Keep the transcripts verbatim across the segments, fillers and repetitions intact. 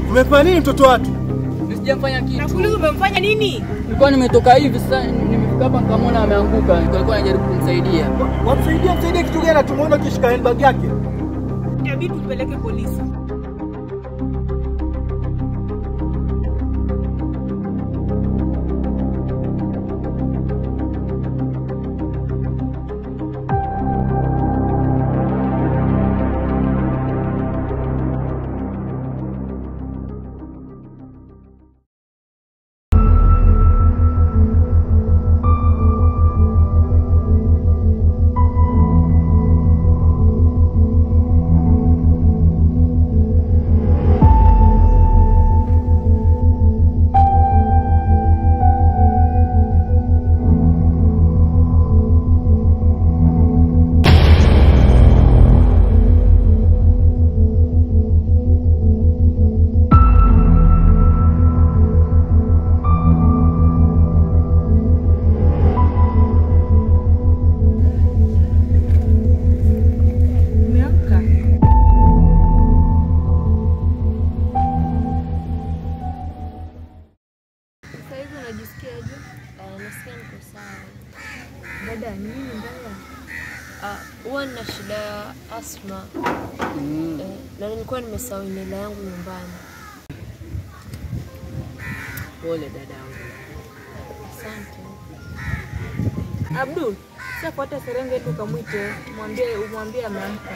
Umefanya nini mtoto watu? Sijafanya kitu. Nakuuliza umemfanya nini? Nilikuwa nimetoka hivi sasa nimefika hapa nikamwona ameanguka. Nilikuwa najaribu kumsaidia. Wamsaidia msaidia kitu gani? Tumuona kishika handbag yake. Inabidi tupeleke polisi. Dada, nini mbaya? Ah, huwa nina shida ya asma. Mm. Eh, na nilikuwa nimesahau nela yangu nyumbani. Pole dadangu. Asante. Abdul, sasa fuata serenge yetu kamwite, mwambie umwambie ameamka.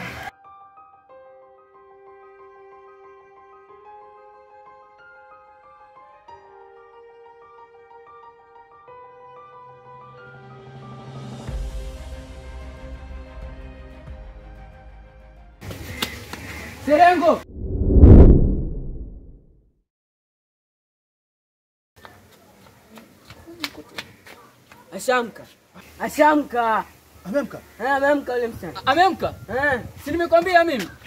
Serengo! Ashamka. Ashamka. Amemka? Eh, amemka yule msichana. Amemka? Eh, si nimekwambia mimi.